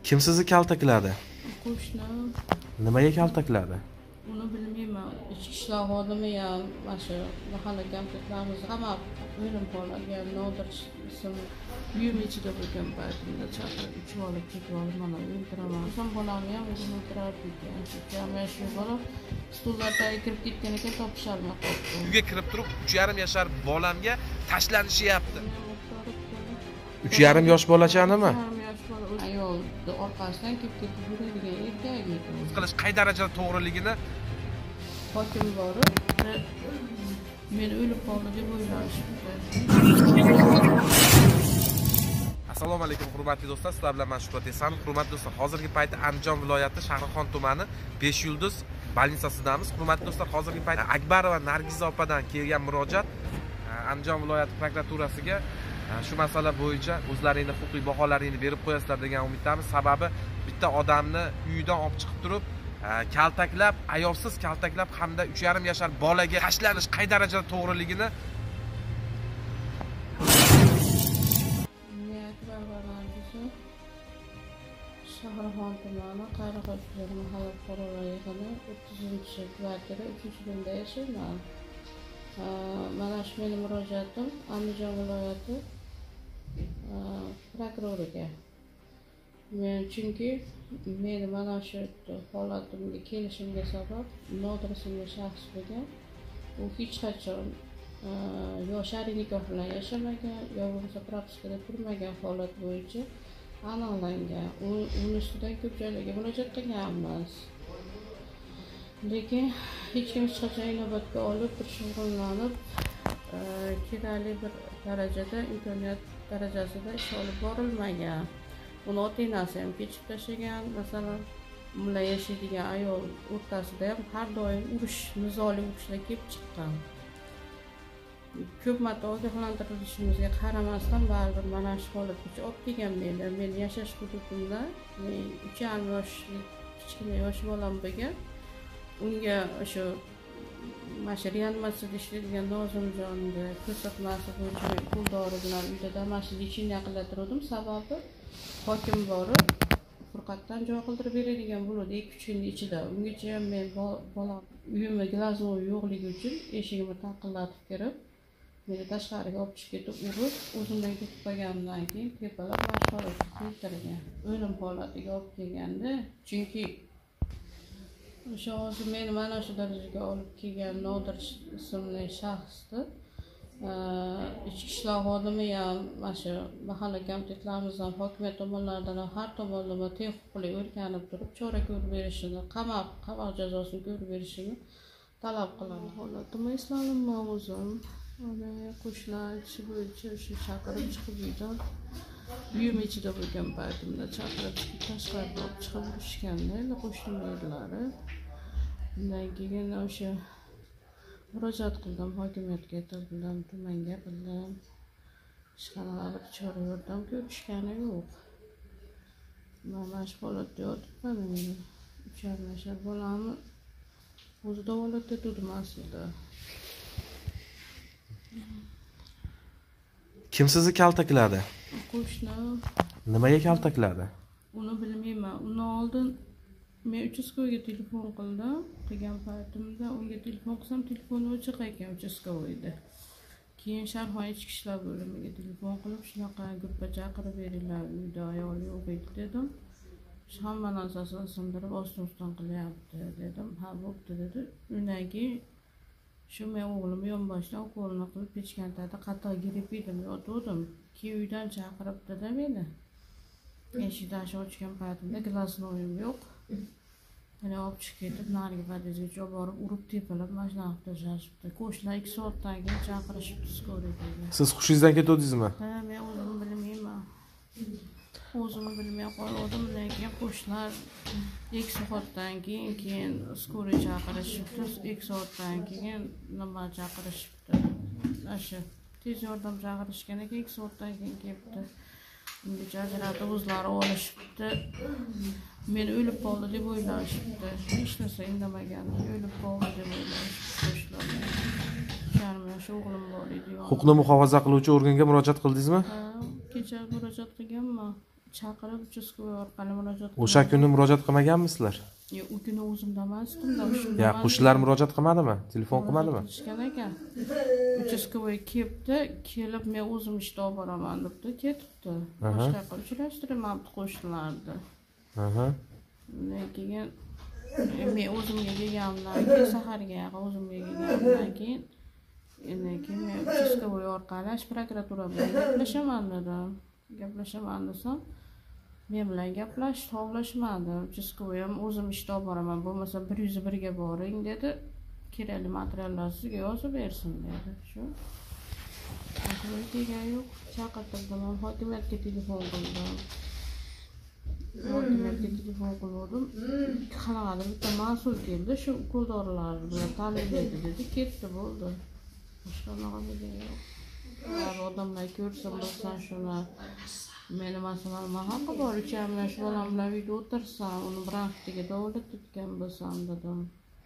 Kim sizni kaltakladi? Qo'shnim. Nimaga kaltakladi? Uni bilmayman. Ichki ishlar xodimi ham mana shu mahalla komplektlarimizni qamab o'lim holatga Nodir ismli uyim ichida bo'lgan paytimda chaqirib ichib olib ketib olib mana o'ldiraman. Son bolamni ham o'zim o'ldirardi ekan. Jami shu bola stullar tagiga kirib ketgan ekan, topisholmay qoldi. Uyga kirib turib 3,5 yashar bolamga tashlanishyapti. 3,5 yosh bolachanimi? 3,5 yosh bola ayolni orqasidan kelib yuradigan erkak ekan. Qilish qay darajada to'g'riligini Hokim borib, men o'lib qoldi deb o'ylashibdi. Assalomu alaykum hurmatli do'stlar, sizlar bilan men Shuhrat Esanov. Hurmatli do'stlar, hozirgi paytda Andijon viloyati Shahrixon tumani 5 yulduz bolnitsasidamiz. Hurmatli do'stlar, hozirgi paytda Akbarova Nargiza opadan kelgan murojaat Andijon viloyati prokuraturasiga shu masala bo'yicha o'zlaringizning huquqiy baholaringizni berib qo'yasizlar degan umiddamiz. Sababi bitta odamni uyidan olib chiqib turib kaltaklab, ayovsiz kaltaklab hamda 3,5 yashar bolaga tashlanish qay darajada to'g'riligini Shahrixon tumani Qarag'och mahalla fuqarolar yig'ini 30-kvartira 3-bunda yashayman. Mana shu mening murojaatim Andijon viloyati prokuroriga. Chunki meni mana shu holatimga kelishimga sabab Nodir ismli shaxs bo'lgan. U hech qachon yoshari nikoh bilan yashamagan, yo bo'lmasa propiskada turmagan holat bo'yicha aniqlangan. Uni ustidan ko'p joylarga murojaat qilganmiz. Lekin hech kim hech qachon inobatga olib bir shug'ullanib kerakli bir darajada imkoniyat darajasida ish olib borilmagan. Uni ota-onasi ham kechib tashlagan. Masalan, bilan yashaydigan ayol o'rtasida ham har doim urush, nizoli urushlar kelib chiqqan. Ko'p marta ogohlantirilishimizga qaramasdan baribir mana shu holatgacha olib kelgan meni. Men yashash hududimda 3,5 yoshli kichkina yosh bolam bo'lgan. Unga o'sha mana reanimatsiyada ishlaydigan Nozimjonga ko'rsatmasi bo'yicha pul dori bilan uyda mana lecheniya qilatirdim. Sababi hokim borib furqatdan joy qildirib beradigan bo'ladi 2-3 kun ichida. Ungacha ham men bolam uyimda glaznoy yo'qligi uchun eshigimni taqillatib kirib, meni tashqariga olib chiqib ketib urib, o'zimdan ketib qolgandan keyin tepalab mashg'ulotga keltirgan. O'lim holatiga olib kelganda, chunki o'sha hozir meni mana shu darajaga olib kelgan Nodir ismli shaxsni ichki ishlar xodimi ham mana shu mahalla komitetlarimizdan hokimiyat tomonidan har tomonlama teng huquqli o'rganib turib chora ko'rib berishini, qamoq jazosini ko'rib berishini talab qilaman. Holatimni esladim o'zim. Mana qo'shnilar ishi bo'yicha shu chaqirib chiqib uydan uyim ichida bo'lgan paytimda chaqirib chiqib tashqariga olib chiqib urishganda qo'shni erlari. Undan keyin o'sha murojaat qildim, hokimiyatga aytildim, tumanga bildim. Hech qanaqa bir chora yordam ko'rishgani yo'q. Mana shu holatda yotibman endi. 3,5 yashar bolamni o'zi davolatda turdim aslida. Kim sizni kaltakladi? Qo'shnim. Nimaga kaltakladi? Uni bilmayman. Undan oldin men uchastkovoyga telefon qildim. Qilgan paytimda unga telefon qilsam, telefoni o'chiq ekan uchastkovoyda. Keyin Shahrixon ichki ishlar bo'limiga telefon qilib, shunaqa gruppa chaqirib beringlar, uyda ayol yo'q edi dedim. Hamma narsasini sindirib ostin-ostin qilyapti dedim. Ha, bo'pti dedi. Undan keyin shu men o'g'limni yonboshdan ukolni qilib pechkantada qattiq girib edim, yotgandim. Keyin uydan chaqiribdi-da meni. Eshikni ochgan paytimda glaznoyim yo'q. Yana olib chiqib ketib, narigi podyezdga olib borib, urib tepalab mashinani tashlashibdi. Qo'shnilar 2 soatdan keyin chaqirishibdi skoriyaga. Siz hushingizdan ketdingizmi? Ha, men o'zim bilmayman. O'zim bilmay qoldim, lekin qo'shnilar 2 soatdan keyin skoriya chaqirishibdi. 2 soatdan keyin nima chaqirishibdi? O'sha tez yordam chaqirishgan ekan 2 soatdan keyin kelibdi. Ungacha ajratib o'zlari olishibdi. Men o'lib qoldi deb o'ylashibdi. Hech narsa indamagan, o'lib qoldi deb o'ylashibdi. Shu o'g'lim bor edi. Huquqni muhofaza qiluvchi organga murojaat qildingizmi? Ha, kecha murojaat qilganman. chaqirib uchastkavoy orqali murojaat O'sha kuni murojaat qilmaganmisizlar? Yo'q, u kuni o'zimda emas, tumda Ya, qo'shnilar murojaat qilmadimi? Telefon qilmadimi? Qilishgan ekan. Uchastkovoy kelibdi, kelib men o'zim ishda olib boraman debdi, ketibdi. Boshqa yoqqa uchrashtirmabdi qo'shnilarni. Keyin men o'zimga kelganimdan keyin saharga yaqin o'zimga kelganimdan keyin men uchastkovoy orqali prokuratura bilan gaplashaman dedim. Gaplashaman desam, men bilan gaplashib to'g'rashmadi. Uchastkovoy ham o'zim ishda olib boraman, bo'lmasa 101 ga boring dedi. Kerakli materiallar sizga yozib bersin dedi. Shu. Kelgan yo'q, chaqirtirdim, hokimiyatga telefon qildim. Hokimiyatga telefon qildim. Qanaqadir bitta mas'ul keldi, shu qo'ldorlar bilan ta'minlaydi dedi, ketdi bo'ldi. Boshqa narsa yo'q. Odamlar ko'rsa bo'lsan shuni meni masalan haqqi bor, 3 yosh bolam bilan uyda o'tirsam, uni bronxitiga davolat tutgan bo'lsam dedim.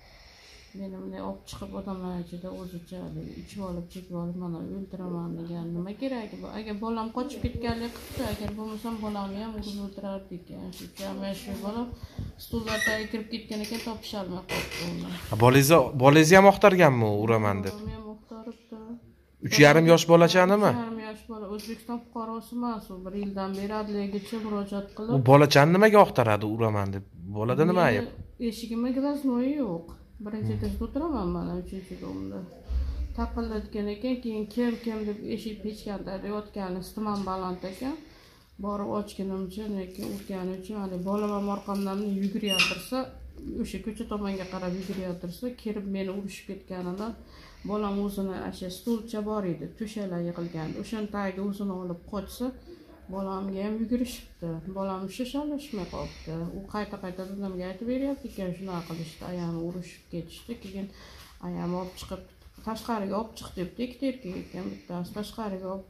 Meni bunday olib chiqib odamlar ichida o'zicha ichib olib, chekib olib, mana o'ldiraman degan nima keragi bu? Agar bolam qochib ketganlik qilsa, agar bo'lmasam bolamni ham urib o'ldirardi ekan. Shu 3 yoshli bolam stullar tagiga kirib ketgan ekan, topisholmay qolibdi uni. Bolangizni ham oqtarganmi uraman deb? Men muxtoribdi. 3,5 yosh bolachanimi? 3,5 yosh bola, O'zbekiston fuqarosi emas, u 1 yildan beri adliyaga murojaat qilib. U bolachani nimaga oqtaradi uraman deb? Bolada nima ayb? Eshigimda glasnoyi yo'q. Birinchi etajda o'tiraman mana 3-domda. Taqillatgan ekan, keyin kim deb eshik pechkanda yotgani istiman baland ekan. Borib ochganimcha, lekin o'tgani uchun hali bolam ham orqamdan yuguryaptirsa, o'sha ko'cha tomonga qarab yuguryaptirsa, kirib meni urishib ketganidan bolam o'zini asha stulcha bor edi, to'shaklar yig'ilgan. O'shan tagiga o'zini olib qochsa, bolamga ham yugurishibdi. Bolam shoshilishmay qolibdi. U qayta dadamga aytib beryapti ekan, shunaqa qilishdi, ayamni urishib ketishdi. Keyin ayam olib chiqib tashqariga olib chiq debdi, ikkita erkak ekan, bittasi tashqariga olib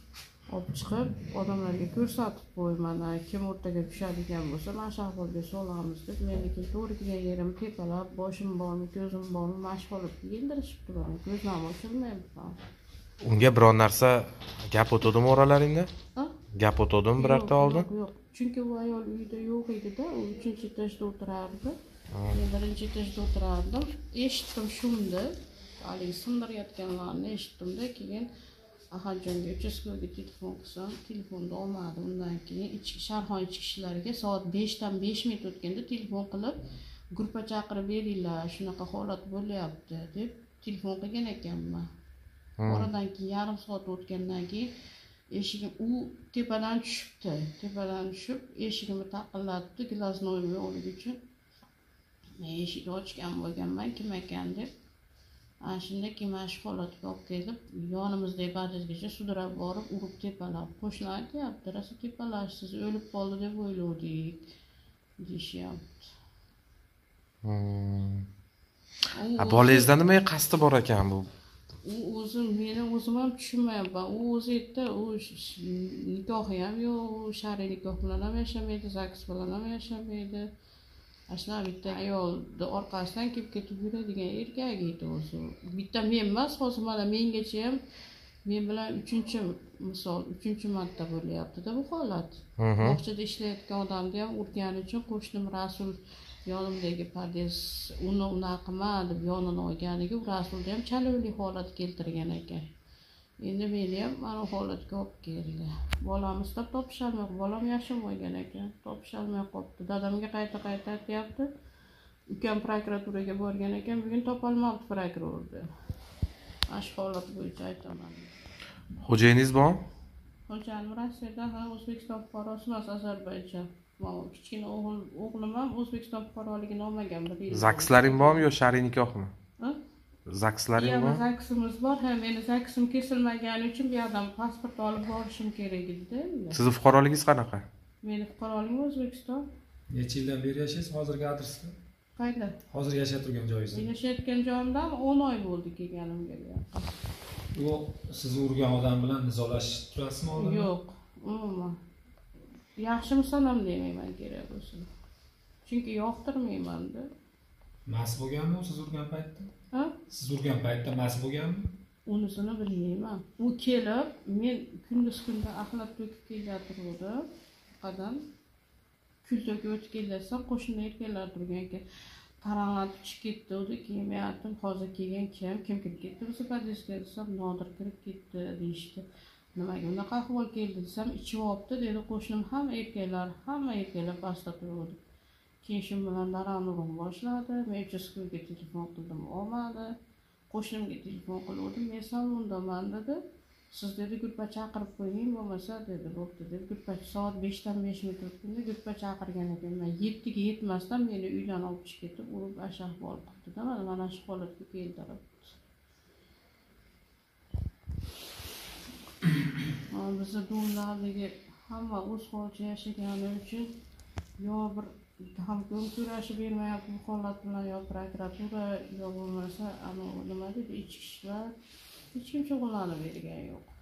chiqib odamlarga ko'rsatib qo'y, mana kim o'rtaga tushadigan bo'lsa, mana shu ahvolga solamiz deb, meniki to'g'ri kelgan yerim tepalab, boshim bormi, ko'zim bormi, mashq olib yendirishib turadi. Ko'zim ochilmayapti. Unga biror narsa gap o'tadimi oralaringda? Gap o'tadimi birorta oldin? Yo'q. Chunki u ayol uyda yo'q edi-da, u 3-etajda o'tirardi. Men 1-etajda o'tirardim. Eshitdim shunda, haligi sindirayotganlarni eshitdim-da, keyin Ahadjonga uchastkovoyga telefon qilsam, telefonni olmadi. Undan keyin Sharxon ichki ishlariga soat 5 dan 5 minut o'tganda telefon qilib, gruppa chaqirib beringlar, shunaqa holat bo'lyapti deb telefon qilgan ekanman. Oradan keyin yarim soat o'tgandan keyin eshigim u tepadan tushibdi. Tepadan tushib, eshigimni taqillatdi, glasnoyimni olish uchun. Men eshikni ochgan bo'lganman, kim ekan deb. Ana shunda keyin shu holatga olib kelib, yonimizdagi badajgacha sudrab borib, urib tepalab. Qo'shnilar aytyapti, "Rosa tepalashsiz, o'lib qoldi deb o'yladik" deyishyapti. Bolangizda nimaga qasdi bor ekan bu? U meni o'zim ham tushunmayapman. U o'zi aytdi, u nikohi ham yo'q, u shar'iy nikoh bilan ham yashamaydi, ZAGS bilan ham yashamaydi. Ashna bitta ayolni orqasidan kelib ketib yuradigan erkak edi o'zi. Bitta men emas, hozir mana mengacha ham men bilan 3-chi marta bo'lyapti-da bu holat. Bog'chada ishlayotgan odamni ham urgani uchun qo'shnim Rasul yonimdagi podest uni unaqa qilma deb yonini olganiga Rasulda ham chalovli holat keltirgan ekan. Endi meni ham mana holatga olib keldi. Bolam istab topisholmay, bolam yashamoqgan ekan, topisholmay qolibdi. Dadamga qayta aytyapti. Ukam prokuraturaga borgan ekan, bugun topolmabdi prokurorda. Ash holat bo'yicha aytaman. Xo'jayingiz bormi? Xo'jayinim Rossiyada, O'zbekiston fuqarosi emas, Ozarbayjon. Kichkina o'g'lim ham O'zbekiston fuqaroligini olmagan. ZAGSlaring bormi yo shar'iy nikohmi? ZAGSlaring bormi? ZAGSimiz bor, meni ZAGSim kesilmagani uchun bu yerdan pasport olib borishim kerak edi-da. Sizni fuqaroligingiz qanaqa? Meni fuqaroligim O'zbekiston. Necha yildan beri yashaysiz hozirgi adresda? Qayda? Hozir yashab turgan joyingizda. Yashayotgan joyimdan 10 oy bo'ldi kelganimga. U sizni urgan odam bilan nizolashib turasizmi oldin? Yo'q, umuman. Yaxshimisan ham demayman kerak bo'lsa. Chunki yoqtirmayman-da. Mas bo'lganmi siz urgan paytda? Ha? Siz urgan paytda mas bo'lganmi? Unisini bilmayman. U kelib, men kunda axlat to'kib kelaturdi. chiqqandan kultaga o'tib kelasam qo'shni erkaklar turgan ekan. Taranglab chiqib ketdi edi. Keyin men aytdim, hozir kelgan kim kirib ketdi biz podyezdga desam, Nodir kirib ketdi deyishdi. Nimaga unaqa ahvol keldi desam, ichib olibdi dedi qo'shnim, hamma erkaklar pastda turibdi. Keyin shu bilan daramni boshladi. Men uchastkavga telefon qildim, olmadi. Qo'shnimga telefon qildim, men salondaman dedi. Siz dedi gurpa chaqirib qo'ying, bo'lmasa dedi, bo'pti dedi. Gurpa soat 5dan 5 minut o'tganda gurpa chaqirgan ekanman. 7ga yetmasdan meni uydan olib chiqib ketib, urib ashahvol qildi-da, mana shu holatga keltirib. Bizda do'mlardagi hamma o'z holicha yashagani uchun yo bir hamkor so'rashi bermayapti bu holat bilan, yo prokuratura, yo bo'lmasa nima deydi, ichki ishlar hech kim shug'ullanib bergani yo'q.